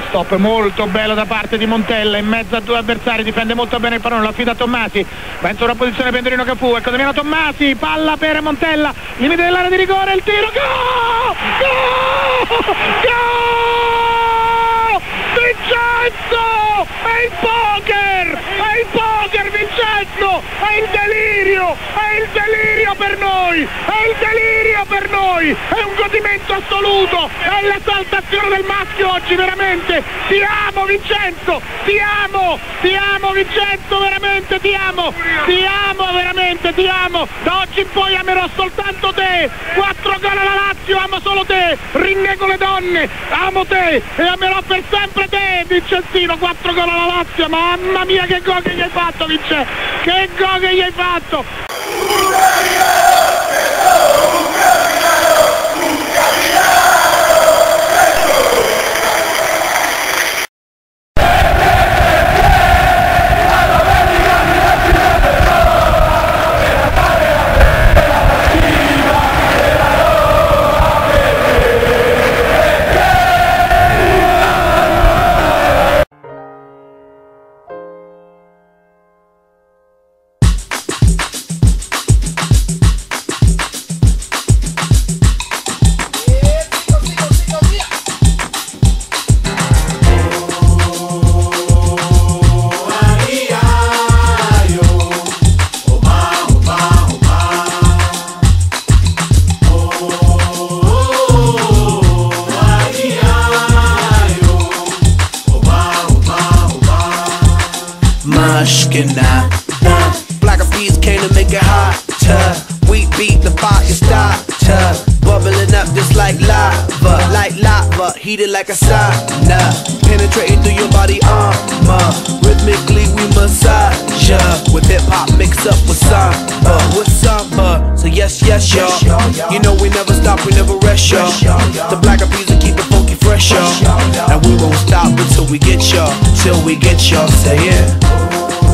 stop molto bello da parte di Montella, in mezzo a due avversari, difende molto bene il pallone, lo affida a Tommasi, va in sovrapposizione Pendolino Cafu, ecco Damiano Tommasi, palla per Montella, limite dell'area di rigore, il tiro, gol! Gol! Gol! Vincenzo! È il poker! È il poker, Vincenzo! È il delirio! È il delirio per noi! È il delirio per noi! È un godimento assoluto! È l'esaltazione del maschio oggi, veramente! Ti amo, Vincenzo! Ti amo! Ti amo, Vincenzo, veramente! Ti amo! Ti amo, veramente! Ti amo! Da oggi in poi amerò soltanto te! 4 gol alla Lazio, amo solo te! Rinnego le donne! Amo te! E amerò per sempre te, Vincenzino! 4 gol alla Lazio! Mamma mia, che gol che gli hai fatto, Vincenzo! Che gol che gli hai fatto! Black of bees came to make it hotter. We beat the fire starter, bubbling up just like lava, heated like a sauna, penetrating through your body armor. Rhythmically we massage ya, with hip hop mixed up with samba, So yes, y'all. You know we never stop, we never rest, y'all. The Black of bees will keep it funky fresh, y'all. And we won't stop until we get y'all, say yeah.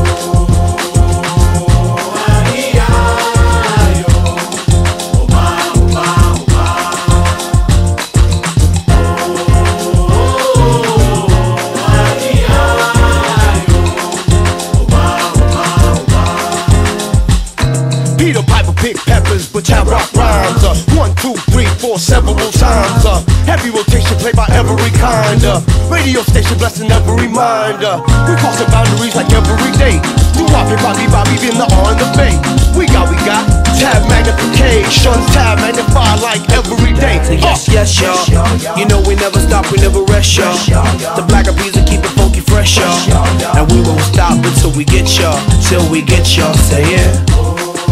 Peter Piper pick peppers, but I rock rhymes. 1, 2, 3, 4, several times. Heavy rotation played by every kind. Radio station blessing every mind. We crossing boundaries like every day. Do Bobby, being the on the bay. We got tab magnification, tab magnify like every day. Yes, y'all. You know we never stop, we never rest, y'all. The Black of bees will keep it funky fresh, y'all. And we won't stop until we get y'all, say yeah.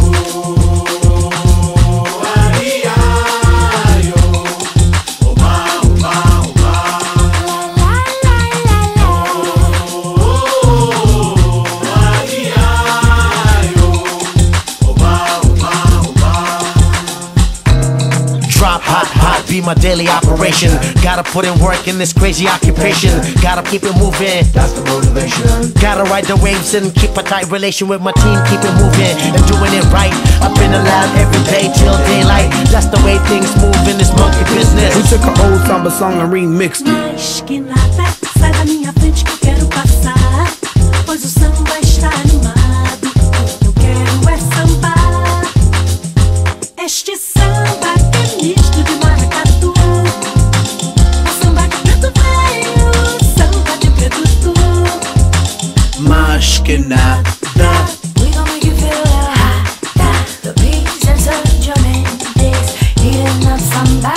Hot, be my daily operation. Gotta put in work in this crazy occupation. Gotta keep it moving, that's the motivation. Gotta ride the waves and keep a tight relation with my team. Keep it moving and doing it right. Up in the lab every day till daylight. That's the way things move in this monkey business. We took an old samba song and remixed it. Mas que nada, sai da minha frente que eu quero passar. Pois o samba está animado. O que eu quero é sambar. Este samba que é misto de maracatu. O samba de preto velho, samba de preto tu. Mas que nada. We gon' make you feel hot. The beats and such your Mendes, heating up samba.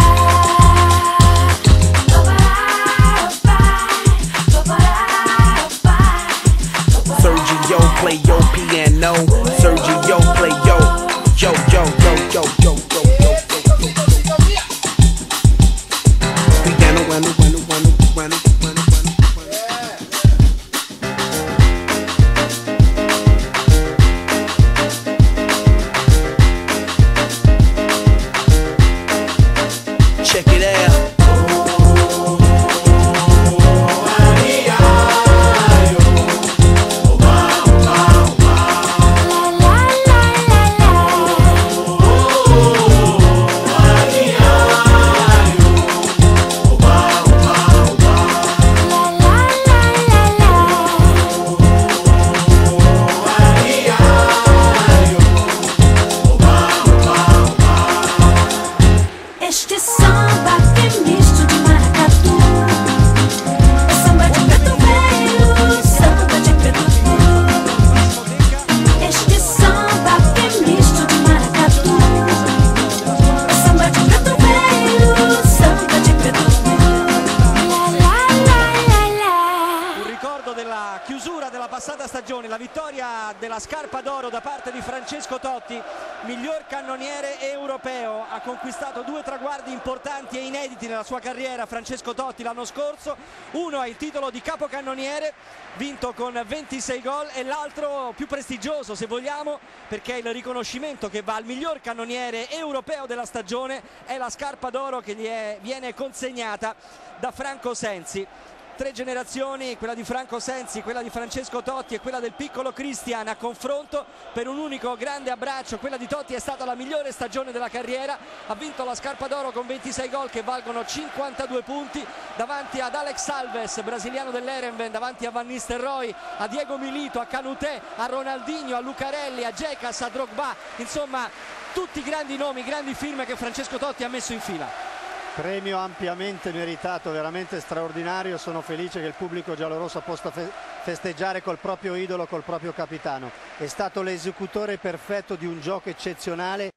Sergio play your piano. Sergio play yo. Check it out. passata stagione, la vittoria della scarpa d'oro da parte di Francesco Totti, miglior cannoniere europeo. Ha conquistato 2 traguardi importanti e inediti nella sua carriera Francesco Totti l'anno scorso. Uno è il titolo di capocannoniere vinto con 26 gol e l'altro più prestigioso, se vogliamo, perché il riconoscimento che va al miglior cannoniere europeo della stagione è la scarpa d'oro che gli viene consegnata da Franco Sensi. 3 generazioni, quella di Franco Sensi, quella di Francesco Totti e quella del piccolo Christian a confronto per un unico grande abbraccio. Quella di Totti è stata la migliore stagione della carriera, ha vinto la scarpa d'oro con 26 gol che valgono 52 punti davanti ad Alex Alves, brasiliano dell'Erenven, davanti a Van Nistelrooy, a Diego Milito, a Canuté, a Ronaldinho, a Lucarelli, a Džekas, a Drogba, insomma tutti grandi nomi, grandi firme che Francesco Totti ha messo in fila. Premio ampiamente meritato, veramente straordinario. Sono felice che il pubblico giallorosso possa festeggiare col proprio idolo, col proprio capitano. È stato l'esecutore perfetto di un gioco eccezionale